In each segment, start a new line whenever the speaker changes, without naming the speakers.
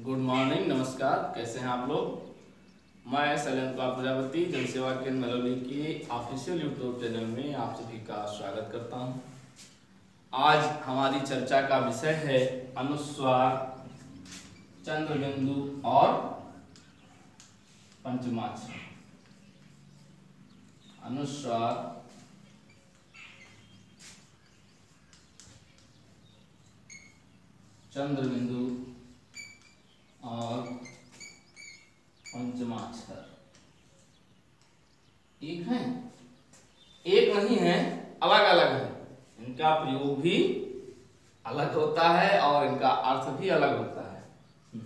Good morning, नमस्कार। कैसे हैं आप लोग। मैं शैलेंद्र प्रजापति जनसेवा केंद्र मलौली के ऑफिशियल यूट्यूब चैनल में आप सभी का स्वागत करता हूं। आज हमारी चर्चा का विषय है अनुस्वार, चंद्रबिंदु और पंचमाक्षर। अनुस्वार, चंद्रबिंदु और पंचमाक्षर एक हैं? एक नहीं है, अलग अलग है। इनका प्रयोग भी अलग होता है और इनका अर्थ भी अलग होता है।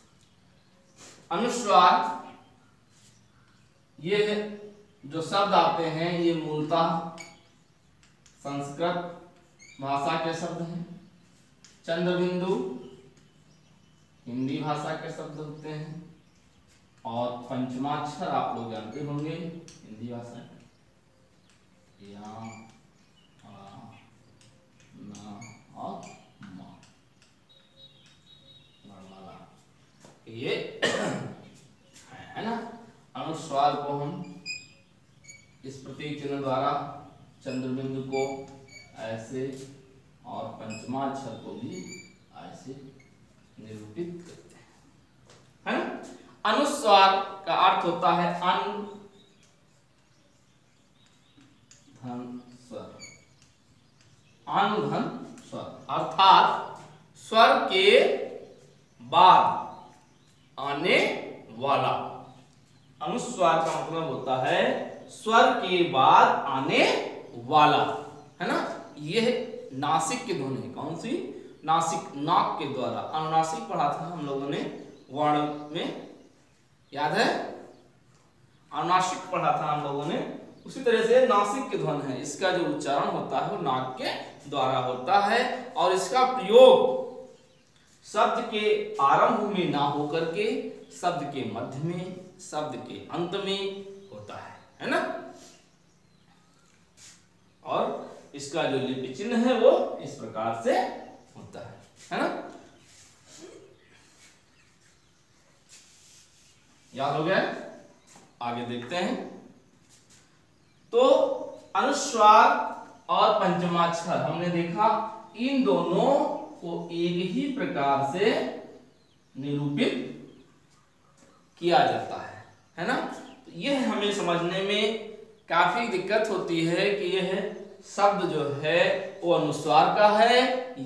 अनुस्वार, ये जो शब्द आते हैं ये मूलतः संस्कृत भाषा के शब्द हैं। चंद्रबिंदु हिंदी भाषा के शब्द होते हैं और पंचमाक्षर आप लोग जानते होंगे हिंदी भाषा के, या, आ, ना और मा, ये है ना। अनुस्वार को हम इस प्रतीक चिन्ह द्वारा चंद्रबिंदु को ऐसे और पंचमाक्षर को भी ऐसे निरूपित करते हैं, है ना। अनुस्वार का अर्थ होता है अन धन स्वर, अनुधन स्वर, अर्थात स्वर के बाद आने वाला। अनुस्वार का मतलब होता है स्वर के बाद आने वाला, है ना। यह नासिक की ध्वनि, कौन सी? नासिक, नाक के द्वारा। अनुनासिक पढ़ा था हम लोगों ने वर्ण में, याद है? अनुनासिक पढ़ा था हम लोगों ने। उसी तरह से नासिक की ध्वनि है, इसका जो उच्चारण होता है वो नाक के द्वारा होता है और इसका प्रयोग शब्द के आरंभ में ना होकर के शब्द के मध्य में, शब्द के अंत में होता है ना। और इसका जो लिपि चिन्ह है वो इस प्रकार से होता है ना। याद हो गया? आगे देखते हैं। तो अनुस्वार और पंचमाक्षर हमने देखा, इन दोनों को एक ही प्रकार से निरूपित किया जाता है ना। तो यह हमें समझने में काफी दिक्कत होती है कि यह शब्द जो है वो अनुस्वार का है,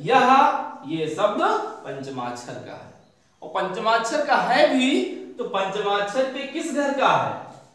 ये शब्द पंचमाक्षर का है। और पंचमाक्षर का है भी तो पंचमाक्षर के किस घर का है?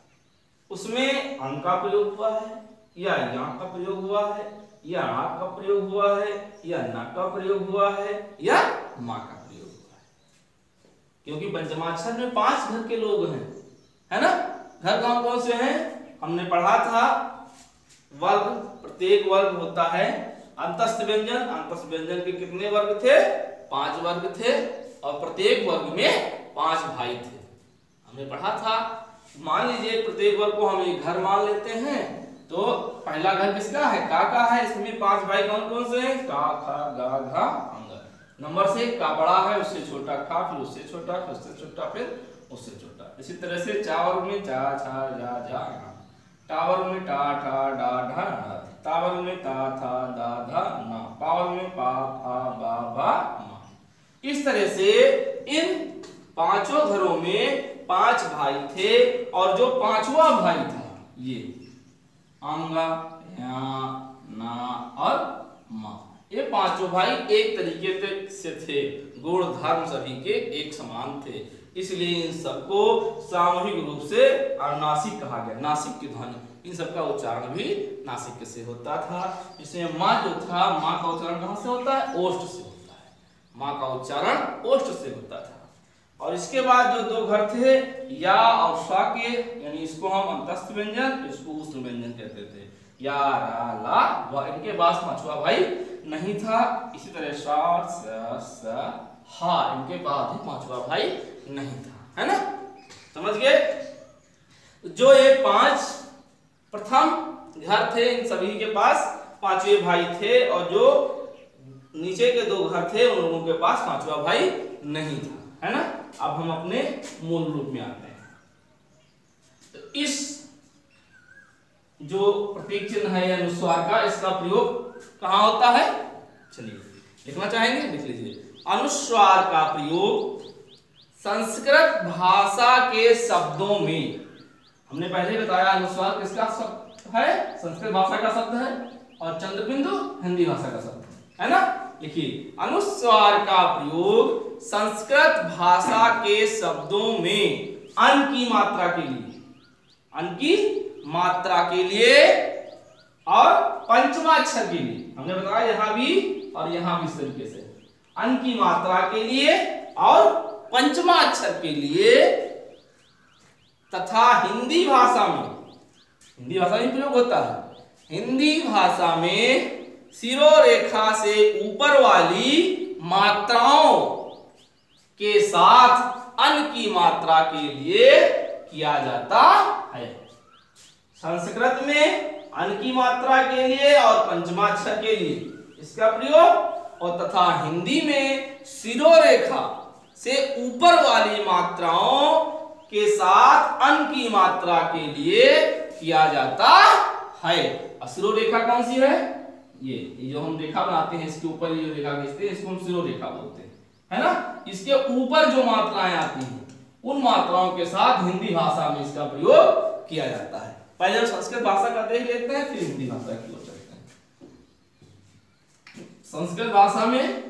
उसमें अं का प्रयोग हुआ है, या या का प्रयोग हुआ है, या आ का प्रयोग हुआ है, या ना का प्रयोग हुआ है, या मा का प्रयोग हुआ है। क्योंकि पंचमाक्षर में 5 घर के लोग हैं, है ना। घर कौन कौन से हैं? हमने पढ़ा था वर्ग, प्रत्येक वर्ग होता है अंतस्थ व्यंजन। अंतस्थ व्यंजन के कितने वर्ग थे? 5 वर्ग थे और प्रत्येक वर्ग में 5 भाई थे, हमने पढ़ा था। मान लीजिए प्रत्येक वर्ग को हम एक घर मान लेते हैं, तो पहला घर किसका है? का का है। इसमें 5 भाई कौन कौन से हैं? का, खा, गा, घा, अंग। नंबर से का बड़ा है, उससे छोटा खा, फिर उससे छोटा, फिर उससे छोटा, फिर उससे छोटा। इसी तरह से चा वर्ग में चा, छा, जा, जा, टावर में टा, ठा, डा, ढा, ढा, तावर में ता, था, दा, धा, ना, पावर में पा, फा, बा, भा, मा। इस तरह से इन 5 घरों में 5 भाई थे और जो 5वां भाई था ये अंगा, या, ना और मा, ये 5 भाई एक तरीके से थे, गुण धर्म सभी के एक समान थे। इसलिए इन सबको सामूहिक रूप से अनुनासिक कहा गया। नासिक की ध्वनि, इन सबका उच्चारण भी नासिक से होता था। इसमें माँ जो था, माँ का उच्चारण कहाँ से होता है? ओष्ठ से होता है। माँ का उच्चारण ओष्ठ से होता था। और इसके बाद जो 2 घर थे या और सा के, यानी इसको हम अंतस्थ व्यंजन, इसको उष्ण व्यंजन कहते थे। या, रा, ला, वा, इनके पास 5वां भाई नहीं था। इसी तरह सा, स, हा, इनके पास भी 5वां भाई नहीं था, है ना। समझ गए? जो ये 5 प्रथम घर थे, इन सभी के पास 5वें भाई थे और जो नीचे के 2 घर थे उन लोगों के पास 5वां भाई नहीं था, है ना। अब हम अपने मूल रूप में आते हैं। तो इस जो प्रतीक चिन्ह है अनुस्वार का, इसका प्रयोग कहां होता है, चलिए लिखना चाहेंगे, लिख लीजिए। अनुस्वार का प्रयोग संस्कृत भाषा के शब्दों में, हमने पहले बताया अनुस्वार किसका शब्द है, संस्कृत भाषा का शब्द है, और चंद्रबिंदु हिंदी भाषा का शब्द है ना। लिखिए, अनुस्वार का प्रयोग संस्कृत भाषा के शब्दों में अन की मात्रा के लिए, अन की मात्रा के लिए और पंचमाक्षर के लिए, हमने बताया यहां भी और यहां भी इस तरीके से, अन की मात्रा के लिए और पंचमाक्षर के लिए तथा हिंदी भाषा में, हिंदी भाषा में प्रयोग होता है, हिंदी भाषा में शिरोरेखा से ऊपर वाली मात्राओं के साथ अन की मात्रा के लिए किया जाता है। संस्कृत में अन की मात्रा के लिए और पंचमाक्षर के लिए इसका प्रयोग, और तथा हिंदी में शिरोरेखा से ऊपर वाली मात्राओं के साथ अन की मात्रा के लिए किया जाता है। शिरोरेखा कौन सी है, ये जो हम रेखा बनाते हैं, इसके ऊपर ये रेखा खींचते हैं, इसको हम शिरोरेखा बोलते हैं, है ना। इसके ऊपर जो मात्राएं आती हैं उन मात्राओं के साथ हिंदी भाषा में इसका प्रयोग किया जाता है। पहले हम संस्कृत भाषा का देख लेते हैं, फिर हिंदी भाषा की ओर चलते हैं। संस्कृत भाषा में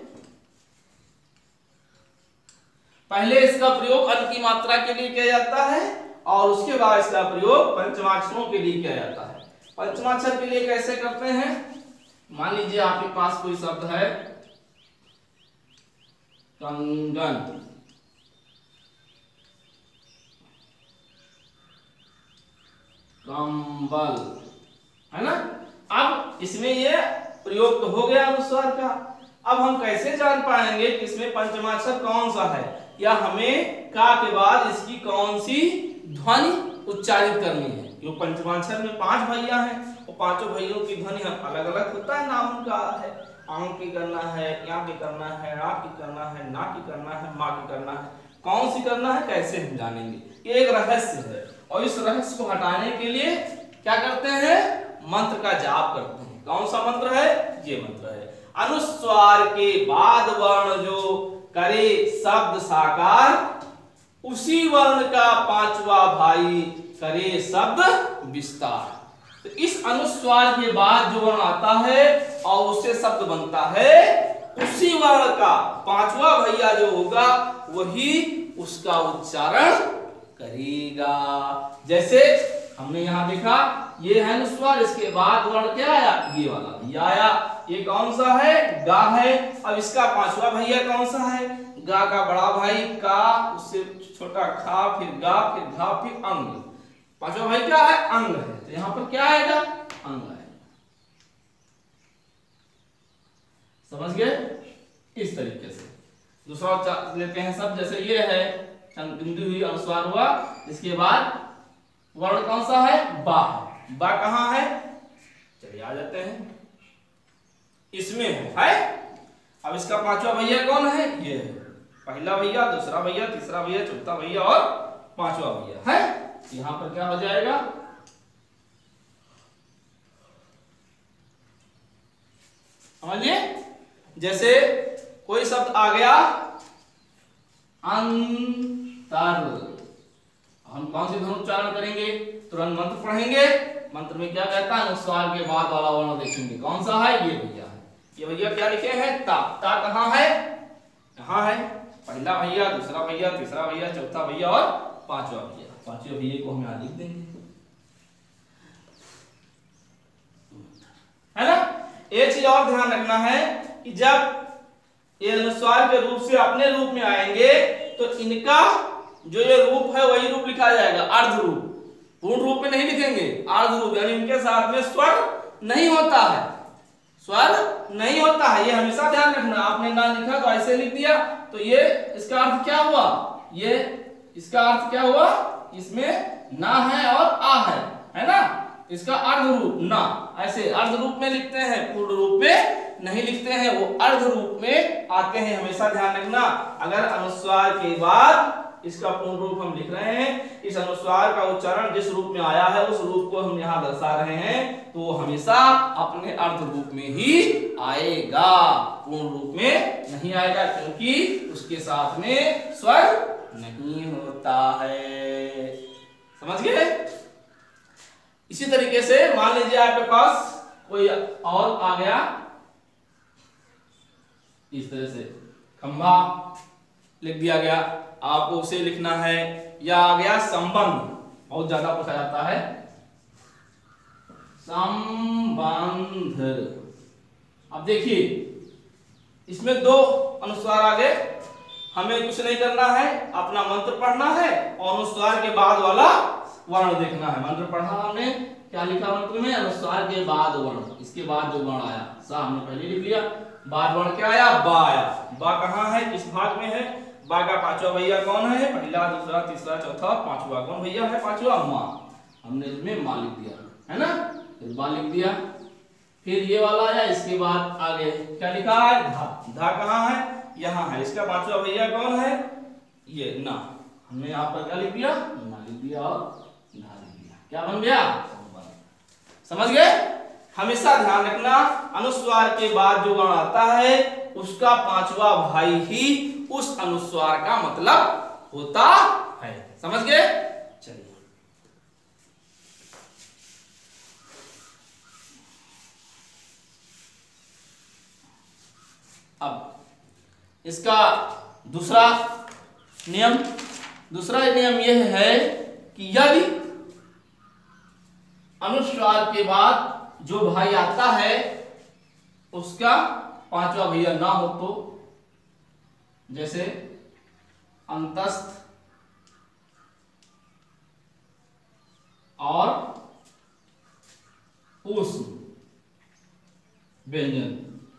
पहले इसका प्रयोग अन की मात्रा के लिए किया जाता है और उसके बाद इसका प्रयोग पंचमाक्षरों के लिए किया जाता है। पंचमाक्षर के लिए कैसे करते हैं, मान लीजिए आपके पास कोई शब्द है कंगन, कंबल, है ना। अब इसमें ये प्रयोग तो हो गया अनुस्वार का। अब हम कैसे जान पाएंगे कि इसमें पंचमाक्षर कौन सा है, या हमें का के बाद इसकी कौन सी ध्वनि उच्चारित करनी है। क्योंकि पंचमाक्षर में 5 भैया हैं, और पांचों भैयों की ध्वनि अलग अलग होता है, नाम उनका है, आंख की करना है, या की करना है, रा की करना है, ना की करना है, माँ की करना है, कौन सी करना है कैसे हम जानेंगे, ये एक रहस्य है। और इस रहस्य को हटाने के लिए क्या करते हैं, मंत्र का जाप करते हैं। कौन सा मंत्र है, ये मंत्र है, अनुस्वार के बाद वर्ण जो करे शब्द साकार, उसी वर्ण का 5वां भाई करे शब्द विस्तार। तो इस अनुस्वार के बाद जो वर्ण आता है और उससे शब्द बनता है, उसी वर्ण का 5वां भैया जो होगा वही उसका उच्चारण करेगा। जैसे हमने यहां देखा, ये है अनुस्वार, इसके बाद वर्ण क्या आया, ये वाला भैया आया। ये कौन सा है, गा है। अब इसका 5वां भैया कौन सा है, गा का बड़ा भाई का, उससे छोटा खा, फिर गा, फिर घा, फिर अंग। 5वां भाई क्या है, अंग है। तो यहां पर क्या आएगा, अंग है। समझ गए, इस तरीके से। दूसरा लेते हैं सब, जैसे ये है बिंदु हुई अनुस्वार हुआ, इसके बाद वर्ण कौन सा है, बा है। बा कहां है, चलिए आ जाते हैं, इसमें है। अब इसका 5वां भैया कौन है, ये है। पहला भैया, दूसरा भैया, तीसरा भैया, चौथा भैया और 5वां भैया है। यहां पर क्या हो जाएगा, समझिए। जैसे कोई शब्द आ गया अंतर, हम कौन सी ध्वनि उच्चारण करेंगे, तुरंत मंत्र पढ़ेंगे। मंत्र में क्या कहता है, अनुस्वार के बाद वाला वर्ण देखेंगे कौन सा है, ये भैया है। ये भैया क्या लिखे हैं, ता। ता कहां है, यहां है। पहला भैया, दूसरा भैया, तीसरा भैया, चौथा भैया और 5वां भैया। 5वें भैया को हम यहां लिख देंगे, है ना। एक चीज और ध्यान रखना है कि जब ये अनुस्वार के रूप से अपने रूप में आएंगे तो इनका जो ये रूप है वही रूप लिखा जाएगा, अर्ध रूप। पूर्ण रूप में नहीं लिखेंगे, अर्ध रूप, यानी इनके साथ में स्वर नहीं होता है, स्वर नहीं होता है। ये हमेशा ध्यान रखना। आपने ना लिखा तो ऐसे लिख दिया, तो ये इसका अर्थ क्या हुआ, ये इसका अर्थ क्या हुआ, इसमें ना है और आ है ना। इसका अर्ध रूप ना, ऐसे अर्ध रूप में लिखते हैं, पूर्ण रूप में नहीं लिखते हैं, वो अर्ध रूप में आते हैं। हमेशा ध्यान रखना, अगर अनुस्वार के बाद इसका पूर्ण रूप हम लिख रहे हैं, इस अनुस्वार का उच्चारण जिस रूप में आया है उस रूप को हम यहाँ दर्शा रहे हैं, तो वो हमेशा अपने अर्ध रूप में ही आएगा, पूर्ण रूप में नहीं आएगा, क्योंकि उसके साथ में स्वर नहीं होता है। समझ गए? इसी तरीके से मान लीजिए आपके पास कोई और आ गया, इस तरह से खंभा लिख दिया गया, आपको उसे लिखना है। या आ गया संबंध, बहुत ज्यादा पूछा जाता है, संबंध। अब देखिए इसमें दो अनुस्वार आ गए, हमें कुछ नहीं करना है, अपना मंत्र पढ़ना है और अनुस्वार के बाद वाला वर्ण देखना है। मंत्र पढ़ा हमने, क्या लिखा मंत्र में? अनुस्वार के बाद वर्ण, इसके बाद जो वर्ण आया सा हमने पहले लिख लिया, बाद वर्ण क्या आया? बा आया। बा कहाँ है? किस भाग में है? बा का पांचवा भैया कौन है? पहला, दूसरा, तीसरा, चौथा, पांचवा कौन भैया है? पांचवा माँ। हमने इसमें माँ लिख दिया है ना, फिर बा लिख दिया, फिर ये वाला आया, इसके बाद आगे क्या लिखा है? धा। धा कहाँ है? यहाँ है, इसका पांचवा भैया कौन है? ये ना। हमने यहाँ पर क्या लिख दिया? ना लिख दिया और धा लिख दिया, क्या बन गया? समझ गए? हमेशा ध्यान रखना, अनुस्वार के बाद जो वर्ण आता है उसका पांचवा भाई ही उस अनुस्वार का मतलब होता है। समझ गए? चलिए अब इसका दूसरा नियम यह है कि यदि अनुस्वार के बाद जो भाई आता है उसका पांचवा भैया ना हो तो, जैसे अंतस्थ और ऊष्म व्यंजन।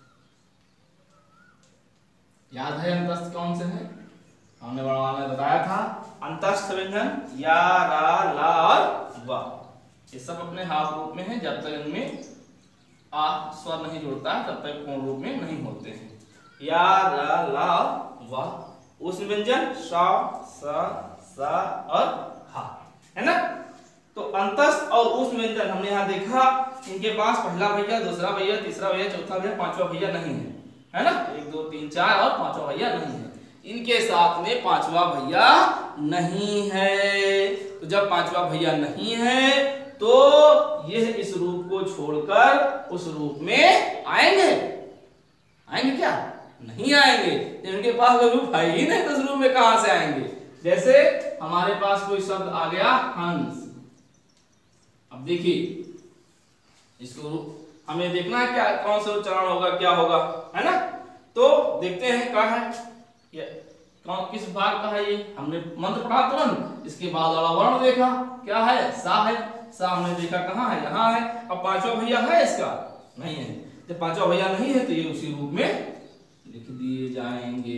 याद है अंतस्थ कौन से है? हमने वर्णमाला में बताया था, अंतस्थ व्यंजन या, रा, ला और वा, ये सब अपने हाफ रूप में है। जब तक इनमें आ स्वर नहीं जुड़ता है तब तक पूर्ण रूप में नहीं होते हैं। या, रा, ला, वा। ऊष्म व्यंजन सा, सा और हा, है ना। तो अंतस्थ और ऊष्म व्यंजन हमने यहाँ देखा, इनके पास पहला भैया, दूसरा भैया, तीसरा भैया, चौथा भैया, पांचवा भैया नहीं है ना। 1 2 3 4 और पांचवा भैया नहीं है, इनके साथ में पांचवा भैया नहीं है। तो जब पांचवा भैया नहीं है तो यह इस रूप को छोड़कर उस रूप में आएंगे क्या? नहीं आएंगे। इनके पास रूप है ही नहीं तो उस रूप में कहां से आएंगे? जैसे हमारे पास कोई शब्द आ गया हंस। अब देखिए इसको हमें देखना है क्या, कौन सा उच्चारण होगा, क्या होगा, है ना। तो देखते हैं क्या है, ये कौन किस भाग का है। ये हमने मंत्र पढ़ा तुरंत, इसके बाद वाला वर्ण देखा क्या है? सा है। सा हमने देखा कहाँ है? यहाँ है। अब पांचवा भैया है इसका? नहीं है। जब पांचवा भैया नहीं है तो ये उसी रूप में लिख दिए जाएंगे।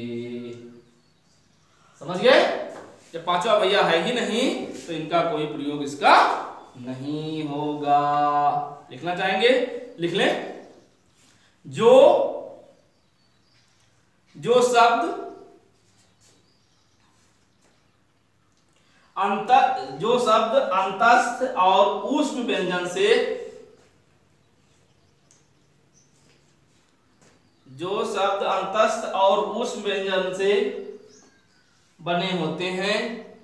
समझ गए? जब पांचवा भैया है ही नहीं तो इनका कोई प्रयोग इसका नहीं होगा। लिखना चाहेंगे? लिख लें। जो शब्द अंतस्थ और ऊष्म व्यंजन से, जो शब्द अंतस्थ और ऊष्म व्यंजन से बने होते हैं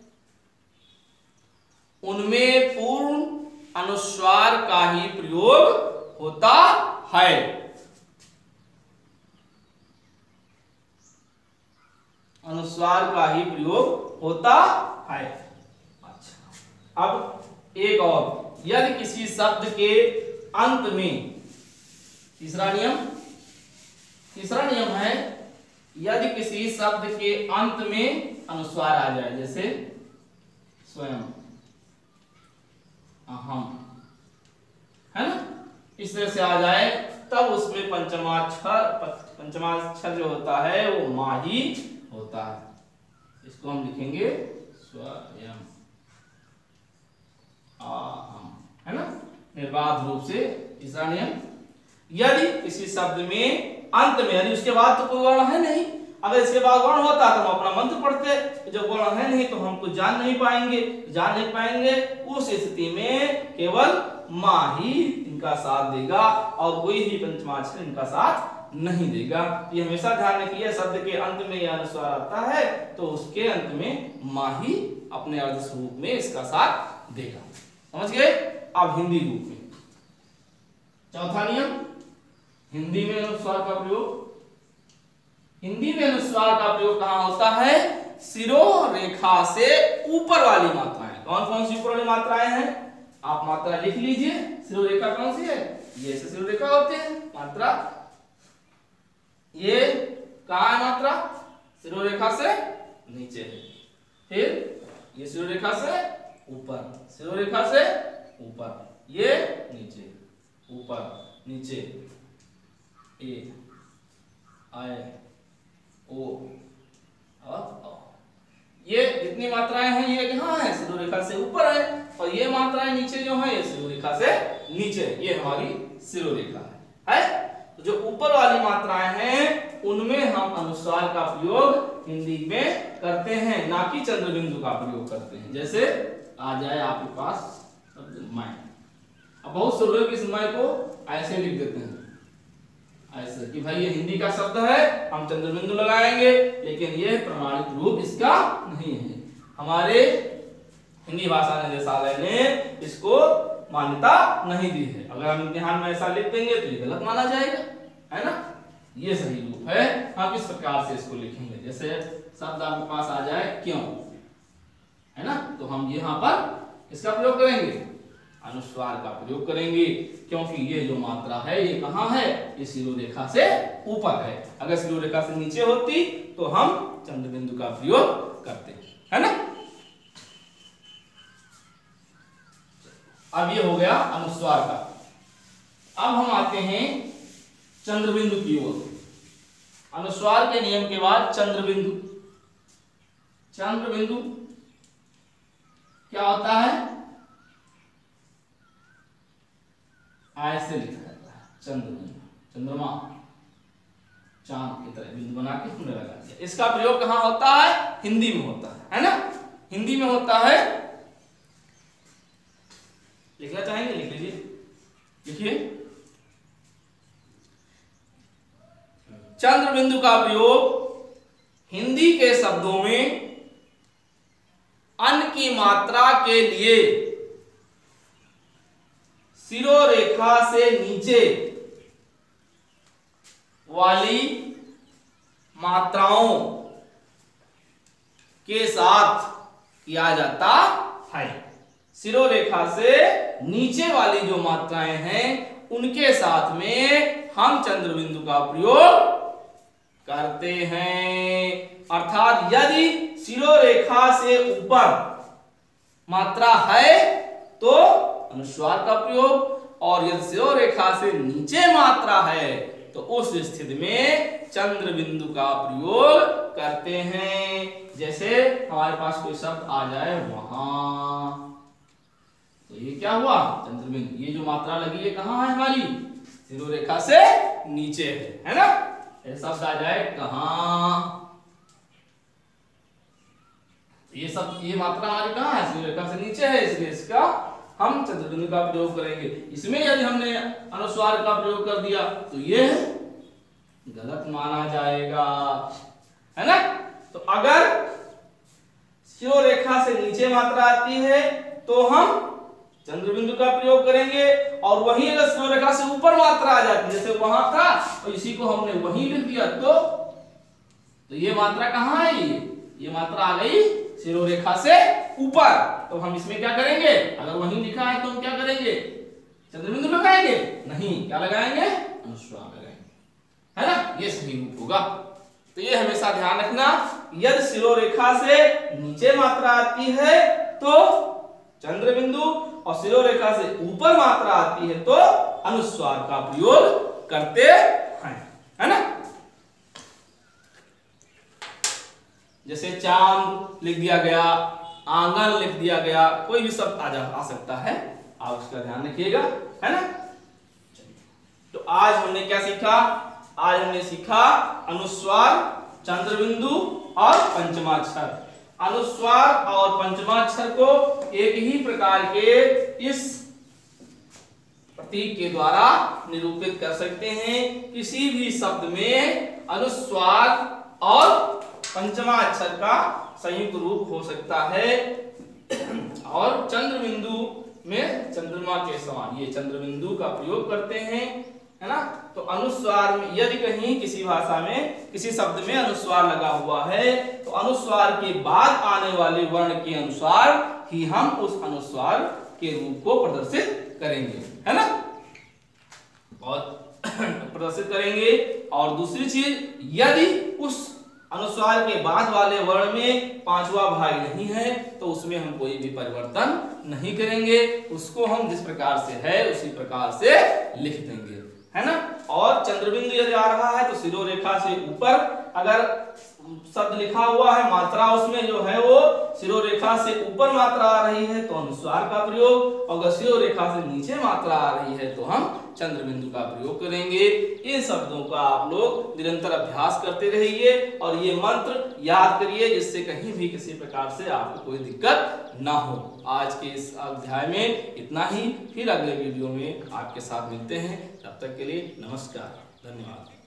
उनमें पूर्ण अनुस्वार का ही प्रयोग होता है। अनुस्वार का ही प्रयोग होता है। अच्छा, अब एक और, यदि किसी शब्द के अंत में, तीसरा नियम है, यदि किसी शब्द के अंत में अनुस्वार आ जाए, जैसे स्वयं, अहम, है ना, इस तरह से आ जाए, तब उसमें पंचमाक्षर जो होता है वो माँ ही होता है। इसको हम लिखेंगे स्वयं, अहम, है ना, निर्बाध रूप से। तीसरा नियम, यदि किसी शब्द में अंत में यानी उसके बाद तो कोई वर्ण है नहीं, अगर इसके बाद वर्ण होता तो हम अपना मंत्र पढ़ते, जब वर्ण है नहीं तो हम कुछ जान नहीं पाएंगे। उस स्थिति में केवल माँ ही इनका साथ देगा और कोई ही पंचमाक्षर इनका साथ नहीं देगा। ये हमेशा ध्यान रखिए, शब्द के अंत में यह अनुस्वार आता है तो उसके अंत में माँ ही अपने अर्ध स्वरूप में इसका साथ देगा। समझ गए? अब हिंदी रूप में चौथा नियम, हिंदी में अनुस्वार का प्रयोग। हिंदी में अनुस्वार का प्रयोग कहां होता है? शिरोरेखा से ऊपर वाली मात्राएं। कौन कौन सी ऊपर वाली मात्राएं हैं? आप मात्रा लिख लीजिए। शिरोरेखा कौन सी है? ये ऐसे शिरोरेखा होते हैं मात्रा। ये कहां है मात्रा? शिरोरेखा से नीचे है। फिर ये शिरोरेखा से ऊपर, शिरोरेखा से ऊपर, ये नीचे, ऊपर नीचे, ए आए ओ और औ। ये जितनी मात्राएं हैं ये कहां है? शिरोरेखा से ऊपर है, और ये मात्राएं नीचे जो है ये शिरोरेखा से नीचे, ये हमारी शिरोरेखा है। तो जो ऊपर वाली मात्राएं हैं उनमें हम अनुस्वार का प्रयोग हिंदी में करते हैं, ना कि चंद्र बिंदु का प्रयोग करते हैं। जैसे आ जाए आपके पास शब्द मैं, अब बहुत से लोग इस मैं को ऐसे लिख देते हैं, ऐसे कि भाई ये हिंदी का शब्द है हम चंद्र बिंदु लगाएंगे, लेकिन ये प्रमाणित रूप इसका नहीं है। हमारे हिंदी भाषा निदेशालय ने इसको मान्यता नहीं दी है। अगर हम इम्तिहान में ऐसा लिख देंगे तो ये गलत माना जाएगा, है ना? ये सही रूप है। हम इस प्रकार से इसको लिखेंगे, जैसे शब्द आपके पास आ जाए क्यों, है ना? तो हम यहाँ पर इसका प्रयोग करेंगे, अनुस्वार का प्रयोग करेंगे, क्योंकि ये जो मात्रा है ये कहाँ है? ये शिरोरेखा से ऊपर है। अगर शिरोरेखा से नीचे होती तो हम चंद्र बिंदु का प्रयोग करते, है ना? अब ये हो गया अनुस्वार का। अब हम आते हैं चंद्र बिंदु की ओर। अनुस्वार के नियम के बाद चंद्र बिंदु। चंद्र बिंदु क्या होता है? ऐसे लिखा जाता है चंद्र बिंदु, चंद्रमा चांद की तरह बिंदु बना के हमने लगा दिया। इसका प्रयोग कहां होता है? हिंदी में होता है ना? हिंदी में होता है। लिखना चाहेंगे? लिख लीजिए, लिखिए। चंद्र बिंदु का प्रयोग हिंदी के शब्दों में अन की मात्रा के लिए शिरोरेखा से नीचे वाली मात्राओं के साथ किया जाता है। शिरोरेखा से नीचे वाली जो मात्राएं हैं उनके साथ में हम चंद्र बिंदु का प्रयोग करते हैं। अर्थात यदि शिरोरेखा से ऊपर मात्रा है तो अनुस्वार का प्रयोग, और यदि शिरोरेखा से नीचे मात्रा है तो उस स्थिति में चंद्र बिंदु का प्रयोग करते हैं। जैसे हमारे पास कोई शब्द आ जाए वहां, तो ये क्या हुआ? चंद्र बिंदु। ये जो मात्रा लगी है कहां है? हमारी शिरोरेखा से नीचे है ना? ये शब्द आ जाए कहां, ये मात्रा हमारी कहां है? शिरोरेखा से नीचे है, इसलिए इसका हम चंद्र बिंदु का प्रयोग करेंगे। इसमें यदि हमने अनुस्वार का प्रयोग कर दिया तो ये गलत माना जाएगा, है ना? तो अगर शिरोरेखा से नीचे मात्रा आती है तो हम चंद्र बिंदु का प्रयोग करेंगे, और वहीं अगर शिरोरेखा से ऊपर मात्रा आ जाती है, जैसे वहां था और इसी को हमने वहीं लिख दिया, तो ये मात्रा कहां है? ये मात्रा आ गई शिरोरेखा से ऊपर। तो हम इसमें क्या करेंगे? अगर वहीं लिखा है तो हम क्या करेंगे? चंद्र बिंदु लगाएंगे? नहीं, क्या लगाएंगे? अनुस्वार लगाएंगे, है ना? ये सही रूप होगा। तो ये हमेशा ध्यान रखना, यदि शिरोरेखा से नीचे मात्रा आती है तो चंद्र बिंदु, और शिरोरेखा से ऊपर मात्रा आती है तो अनुस्वार का प्रयोग करते हैं, है ना? जैसे चांद लिख दिया गया, आंगन लिख दिया गया, कोई भी शब्द आ सकता है, आप उसका ध्यान रखिएगा, है ना? तो आज हमने क्या सीखा? आज हमने सीखा अनुस्वार, चंद्रबिंदु और पंचमाक्षर। अनुस्वार और पंचमाक्षर को एक ही प्रकार के इस प्रतीक के द्वारा निरूपित कर सकते हैं। किसी भी शब्द में अनुस्वार और पंचमाक्षर का संयुक्त रूप हो सकता है और चंद्रबिंदु में चंद्रमा के समान ये चंद्रबिंदु का प्रयोग करते हैं, है ना। तो अनुस्वार में यदि कहीं किसी भाषा में किसी शब्द में अनुस्वार लगा हुआ है तो अनुस्वार के बाद आने वाले वर्ण के अनुसार ही हम उस अनुस्वार के रूप को प्रदर्शित करेंगे, है ना, और प्रदर्शित करेंगे। और दूसरी चीज, यदि उस अनुस्वार के बाद वाले वर्ण में पांचवा भाग नहीं है तो उसमें हम कोई भी परिवर्तन नहीं करेंगे, उसको हम जिस प्रकार से है उसी प्रकार से लिख देंगे, है ना। और चंद्रबिंदु यदि आ रहा है तो शिरोरेखा से ऊपर अगर शब्द लिखा हुआ है, मात्रा उसमें जो है वो शिरोरेखा से ऊपर मात्रा आ रही है तो अनुस्वार का प्रयोग, और अगर शिरोरेखा से नीचे मात्रा आ रही है तो हम चंद्रबिंदु का प्रयोग करेंगे। इन शब्दों का आप लोग निरंतर अभ्यास करते रहिए और ये मंत्र याद करिए जिससे कहीं भी किसी प्रकार से आपको कोई दिक्कत ना हो। आज के इस अध्याय में इतना ही, फिर अगले वीडियो में आपके साथ मिलते हैं। तब तक के लिए नमस्कार, धन्यवाद।